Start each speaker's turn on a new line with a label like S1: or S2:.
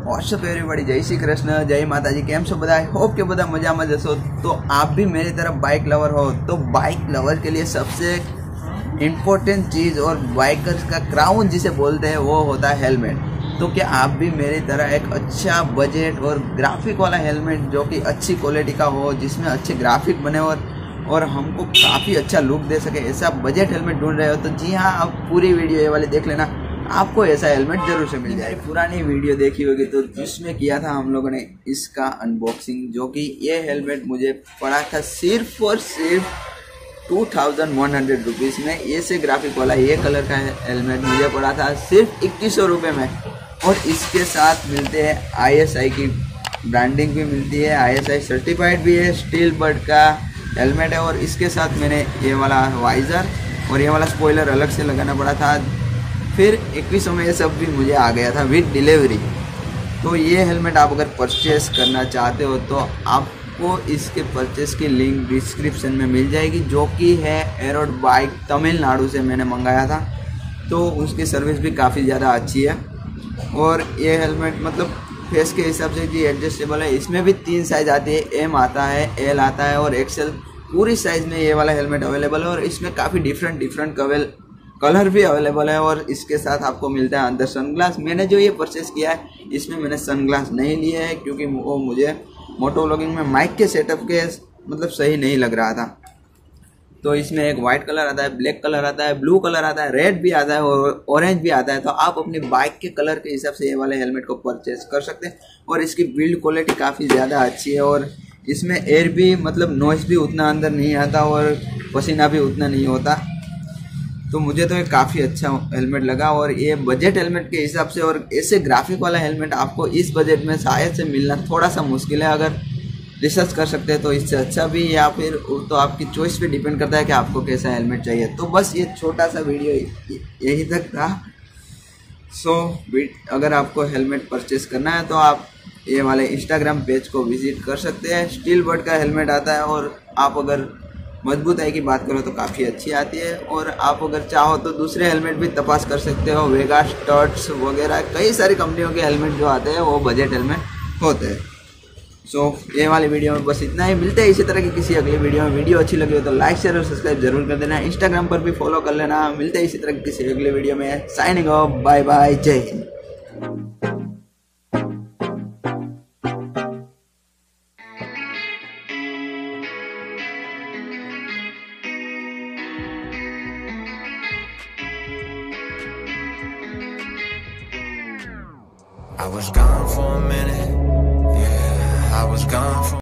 S1: WhatsApp everybody, जय श्री कृष्ण, जय माता जी। केम छो बधाई? होप के बधा मजामां जशो। तो आप भी मेरी तरह बाइक लवर हो तो बाइक लवर के लिए सबसे इम्पोर्टेंट चीज़ और बाइकर्स का क्राउन जिसे बोलते हैं वो होता है हेलमेट। तो क्या आप भी मेरी तरह एक अच्छा बजट और ग्राफिक वाला हेलमेट जो कि अच्छी क्वालिटी का हो, जिसमें अच्छे ग्राफिक बने और हमको काफ़ी अच्छा लुक दे सके, ऐसा बजट हेलमेट ढूंढ रहे हो तो जी हाँ, आप पूरी वीडियो ये वाली देख लेना, आपको ऐसा हेलमेट जरूर से मिल जाए। पुरानी वीडियो देखी होगी तो जिसमें किया था हम लोगों ने इसका अनबॉक्सिंग, जो कि ये हेलमेट मुझे पड़ा था सिर्फ और सिर्फ 2100 रुपीज़ में। ये से ग्राफिक वाला ये कलर का हेलमेट मुझे पड़ा था सिर्फ 2100 रुपये में। और इसके साथ मिलते हैं ISI की ब्रांडिंग भी मिलती है, ISI सर्टिफाइड भी है, स्टील बड का हेलमेट है। और इसके साथ मैंने ये वाला वाइज़र और ये वाला स्पॉइलर अलग से लगाना पड़ा था। फिर 2100 में ये सब भी मुझे आ गया था विद डिलीवरी। तो ये हेलमेट आप अगर परचेस करना चाहते हो तो आपको इसके परचेस की लिंक डिस्क्रिप्शन में मिल जाएगी, जो कि है एरोड बाइक तमिलनाडु से मैंने मंगाया था। तो उसकी सर्विस भी काफ़ी ज़्यादा अच्छी है। और ये हेलमेट मतलब फेस के हिसाब से जी एडजस्टेबल है। इसमें भी 3 साइज़ आती है, M आता है, L आता है और XL। पूरी साइज़ में ये वाला हेलमेट अवेलेबल है और इसमें काफ़ी डिफरेंट कलर भी अवेलेबल है। और इसके साथ आपको मिलता है अंदर सनग्लास। मैंने जो ये परचेस किया है इसमें मैंने सनग्लास नहीं लिए है, क्योंकि वो मुझे मोटो व्लॉगिंग में माइक के सेटअप के मतलब सही नहीं लग रहा था। तो इसमें एक वाइट कलर आता है, ब्लैक कलर आता है, ब्लू कलर आता है, रेड भी आता है और ऑरेंज भी आता है। तो आप अपनी बाइक के कलर के हिसाब से ये वाले हेलमेट को परचेस कर सकते हैं। और इसकी बिल्ड क्वालिटी काफ़ी ज़्यादा अच्छी है और इसमें एयर भी मतलब नॉइस भी उतना अंदर नहीं आता और पसीना भी उतना नहीं होता। तो मुझे तो ये काफ़ी अच्छा हेलमेट लगा। और ये बजट हेलमेट के हिसाब से और ऐसे ग्राफिक वाला हेलमेट आपको इस बजट में शायद से मिलना थोड़ा सा मुश्किल है। अगर रिसर्च कर सकते हैं तो इससे अच्छा भी, या फिर तो आपकी चॉइस पे डिपेंड करता है कि आपको कैसा हेलमेट चाहिए। तो बस ये छोटा सा वीडियो यहीं तक था। अगर आपको हेलमेट परचेस करना है तो आप ये वाले इंस्टाग्राम पेज को विजिट कर सकते हैं। स्टील बड का हेलमेट आता है और आप अगर मजबूताई की बात करो तो काफ़ी अच्छी आती है। और आप अगर चाहो तो दूसरे हेलमेट भी तपास कर सकते हो, वेगा, स्टर्ट्स वगैरह कई सारी कंपनियों के हेलमेट जो आते हैं वो बजट हेलमेट होते हैं। ये वाली वीडियो में बस इतना ही। मिलते हैं इसी तरह की किसी अगली वीडियो में। वीडियो अच्छी लगी हो तो लाइक शेयर और सब्सक्राइब जरूर कर देना। इंस्टाग्राम पर भी फॉलो कर लेना। मिलते हैं इसी तरह की किसी अगली वीडियो में। साइनिंग ऑफ, बाय बाय, जय Hind.
S2: I was gone for a minute, yeah, I was gone for